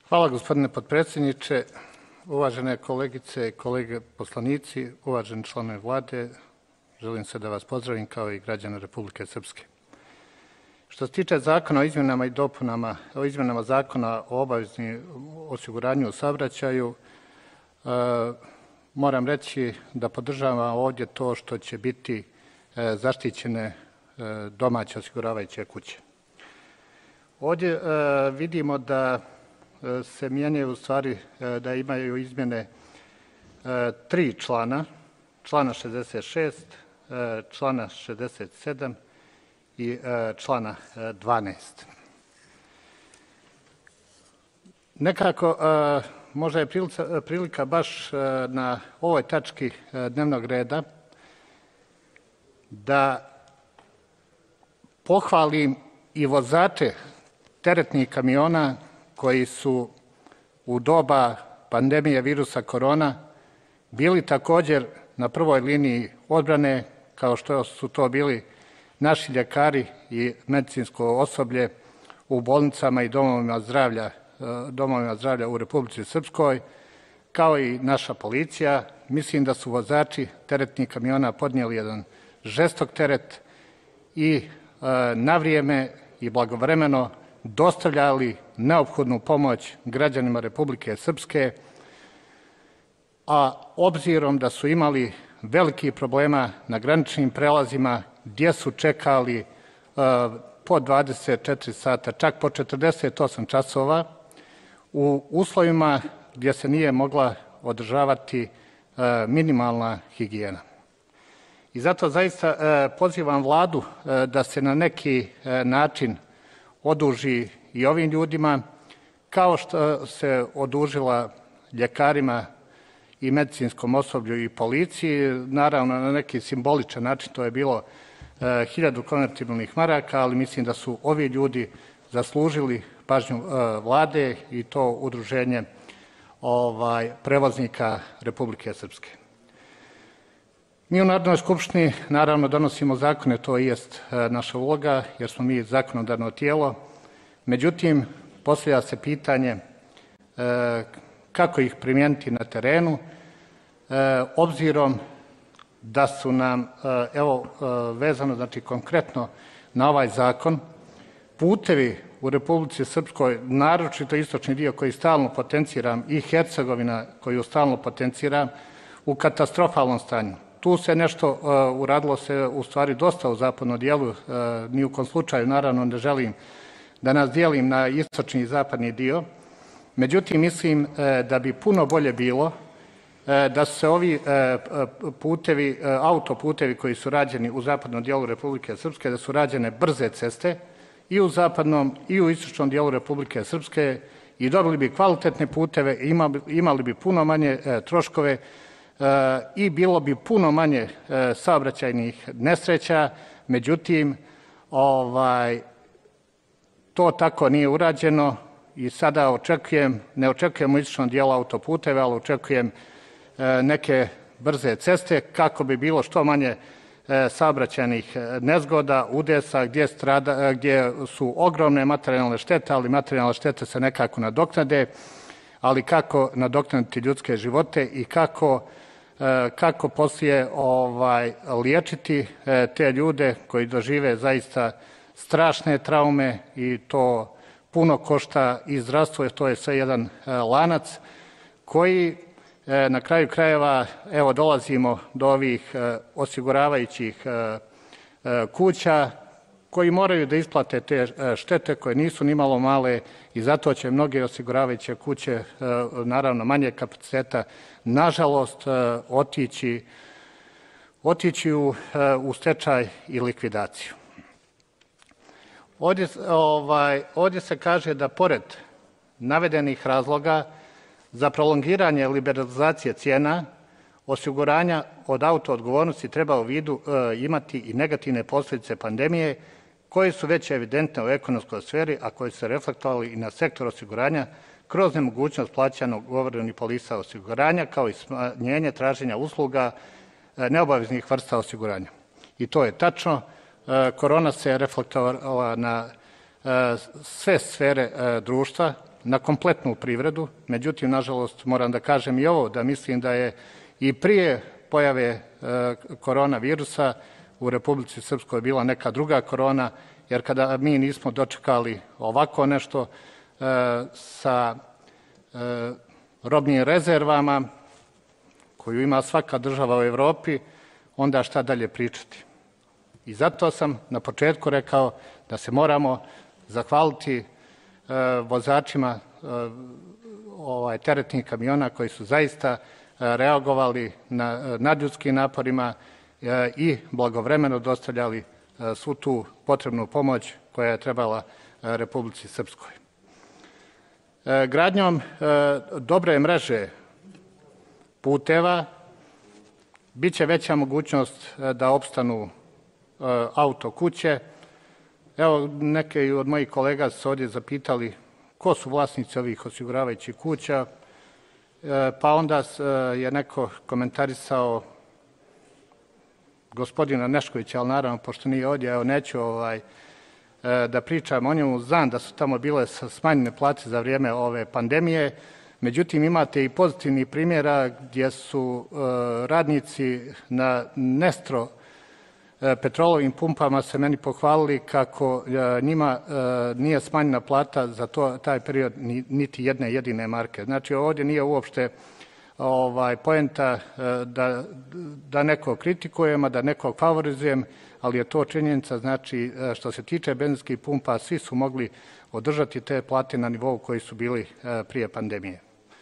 Hvala gospodine potpredsjedniče, uvažene kolegice i kolege poslanici, uvaženi članovi Vlade, želim se da vas pozdravim kao i građane Republike Srpske. Što se tiče zakona o izmenama zakona o obaveznom osiguranju u saobraćaju, moram reći da podržavam ovdje to što će biti zaštićene domaće osiguravajuće kuće. Ovdje vidimo da se mijenjaju u stvari, da imaju izmjene 3 člana, člana 66, člana 67 i člana 12. Nekako možda je prilika baš na ovoj tački dnevnog reda da pohvalim i vozače teretnih kamiona koji su u doba pandemije virusa korona bili također na prvoj liniji odbrane, kao što su to bili naši ljekari i medicinsko osoblje u bolnicama i domovima zdravlja u Republici Srpskoj, kao i naša policija. Mislim da su vozači teretnih kamiona podnijeli jedan žestok teret i na vrijeme i blagovremeno dostavljali neophodnu pomoć građanima Republike Srpske, a obzirom da su imali velikih problema na graničnim prelazima gdje su čekali po 24 sata, čak po 48 časova, u uslovima gdje se nije mogla održavati minimalna higijena. I zato zaista pozivam Vladu da se na neki način oduži i ovim ljudima, kao što se odužila ljekarima i medicinskom osoblju i policiji, naravno na neki simboličan način, to je bilo 1000 konvertibilnih maraka, ali mislim da su ovi ljudi zaslužili pažnju Vlade i to udruženje prevoznika Republike Srpske. Mi u Narodnoj skupštini naravno donosimo zakone, to jest naša uloga, jer smo mi zakonodavno tijelo. Međutim, postavlja se pitanje kako ih primijeniti na terenu, obzirom da su nam, evo vezano znači konkretno na ovaj zakon, putevi u Republici Srpskoj, naročito istočni dio koji stalno potenciram i Hercegovina koju stalno potenciram, u katastrofalnom stanju. Tu se nešto uradilo se u stvari dosta u zapadnom dijelu, ni u kom slučaju naravno ne želim da nas dijelim na istočni i zapadni dio. Međutim, mislim da bi puno bolje bilo da su se ovi putevi, autoputevi koji su rađeni u zapadnom dijelu Republike Srpske, da su rađene brze ceste i u zapadnom i u istočnom dijelu Republike Srpske i dobili bi kvalitetne puteve, imali bi puno manje troškove i bilo bi puno manje saobraćajnih nesreća. Međutim, to tako nije urađeno i sada ne očekujem u istočnom dijelu autoputeve, ali očekujem neke brze ceste kako bi bilo što manje saobraćajnih nezgoda, udesa gdje su ogromne materijalne štete, ali materijalne štete se nekako nadoknade, ali kako nadoknaditi ljudske živote i kako poslije liječiti te ljude koji dožive zaista strašne traume i to puno košta i zdravstvo, to je sve jedan lanac koji na kraju krajeva, evo dolazimo do ovih osiguravajućih kuća koji moraju da isplate te štete koje nisu nimalo male i zato će mnoge osiguravajuće kuće, naravno manje kapaciteta, nažalost otići u stečaj i likvidaciju. Ovdje se kaže da pored navedenih razloga za prolongiranje liberalizacije cijena osiguranja od autoodgovornosti treba u vidu imati i negativne posljedice pandemije koje su već evidentne u ekonomskoj sferi, a koje su reflektovali i na sektor osiguranja kroz nemogućnost plaćanja ugovorenih polisa osiguranja, kao i smanjenje traženja usluga neobaveznih vrsta osiguranja. I to je tačno. Korona se reflektovala na sve sfere društva, na kompletnu privredu. Međutim, nažalost, moram da kažem i ovo, da mislim da je i prije pojave koronavirusa u Republici Srpskoj bila neka druga korona, jer kada mi nismo dočekali ovako nešto sa robnim rezervama koju ima svaka država u Evropi, onda šta dalje pričati. I zato sam na početku rekao da se moramo zahvaliti vozačima teretnih kamiona koji su zaista reagovali na nadljudskim naporima i blagovremeno dostavljali svu tu potrebnu pomoć koja je trebala Republici Srpskoj. Gradnjom dobre mreže puteva biće veća mogućnost da opstanu auto kuće. Evo, neke od mojih kolega su ovdje zapitali ko su vlasnici ovih osiguravajućih kuća, pa onda je neko komentarisao gospodina Neškovića, ali naravno, pošto nije ovdje, evo, neću da pričam o njemu. Znam da su tamo bile smanjene plate za vrijeme ove pandemije, međutim, imate i pozitivnih primjera gdje su radnici na Nestro petrolovim pumpama se meni pohvalili kako njima nije smanjena plata za taj period niti jedne jedine marke. Znači, ovdje nije uopšte poenta da nekog kritikujemo, da nekog favorizujem, ali je to činjenica. Znači, što se tiče benzinskih pumpa, svi su mogli održati te plate na nivou koji su bili prije pandemije.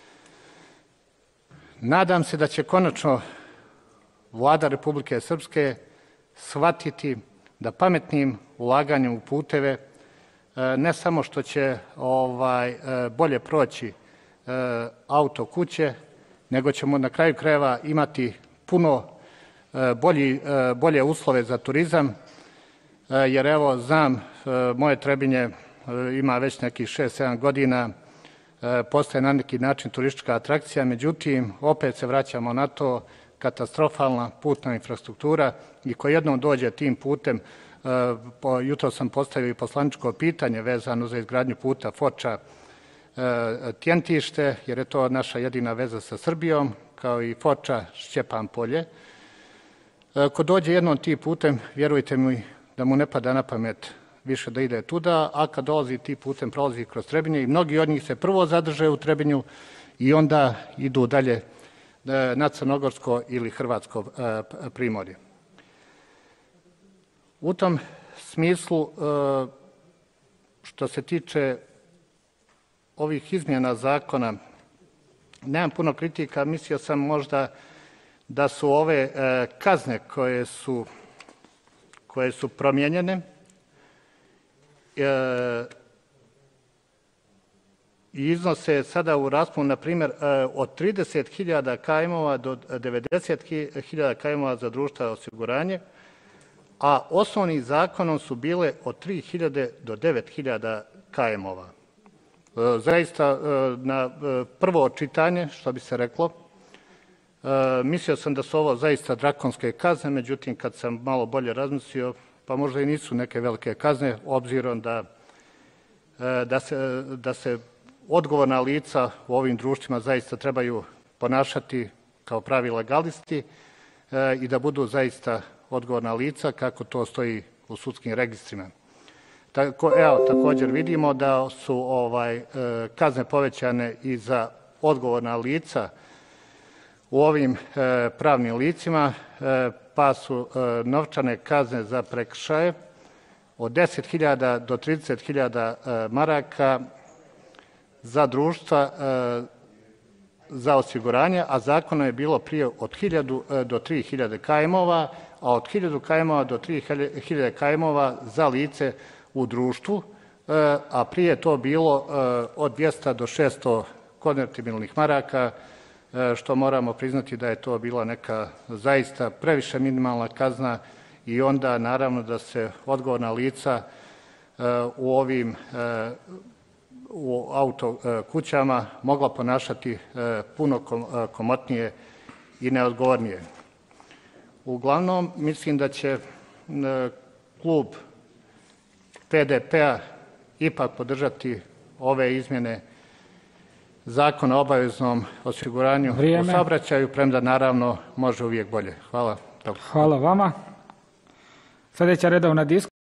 Nadam se da će konačno Vlada Republike Srpske shvatiti da pametnim ulaganjem u puteve ne samo što će bolje proći auto kuće, nego ćemo na kraju krajeva imati puno bolje uslove za turizam, jer evo znam, moje Trebinje ima već nekih 6-7 godina, postaje na neki način turistička atrakcija, međutim, opet se vraćamo na to, katastrofalna putna infrastruktura, i ko jednom dođe tim putem, jutro sam postavio i poslaničko pitanje vezano za izgradnju puta Foča-Tjentište, jer je to naša jedina veza sa Srbijom, kao i Foča-Šćepan-Polje. Ko dođe jednom tim putem, vjerujte mi da mu ne pada na pamet više da ide tuda, a kad dolazi tim putem, prolazi kroz Trebinje i mnogi od njih se prvo zadrže u Trebinju i onda idu dalje na Crnogorsko ili Hrvatsko primorje. U tom smislu, što se tiče ovih izmjena zakona, nemam puno kritika, mislio sam možda da su ove kazne koje su promijenjene i iznose sada u rasponu, na primjer, od 30.000 kajmova do 90.000 kajmova za društva osiguranje, a osnovnim zakonom su bile od 3.000 do 9.000 kajmova. Zaista, na prvo čitanje, što bi se reklo, mislio sam da su ovo zaista drakonske kazne, međutim, kad sam malo bolje razmislio, pa možda i nisu neke velike kazne, obzirom da se odgovorna lica u ovim društvima zaista trebaju ponašati kao pravi legalisti i da budu zaista odgovorna lica kako to stoji u sudskim registrima. Evo, također vidimo da su kazne povećane i za odgovorna lica u ovim pravnim licima, pa su novčane kazne za prekršaje od 10.000 do 30.000 maraka za društva za osiguranje, a zakonom je bilo prije od 1.000 do 3.000 kajmova, a od 1.000 kajmova do 3.000 kajmova za lice u društvu, a prije je to bilo od 200 do 600 konvertibilnih maraka, što moramo priznati da je to bila neka zaista previše minimalna kazna, i onda naravno da se odgovorna lica u auto kućama mogla ponašati puno komotnije i neodgovornije. Uglavnom, mislim da će klub PDP-a ipak podržati ove izmjene Zakona o obaveznom osiguranju u saobraćaju, premda naravno može uvijek bolje. Hvala. Hvala vama. Sljedeća redovna diskusija.